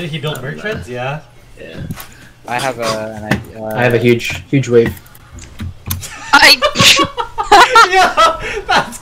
did he build merchants? Yeah. Yeah. I have an idea. I have a huge wave. Yeah, that's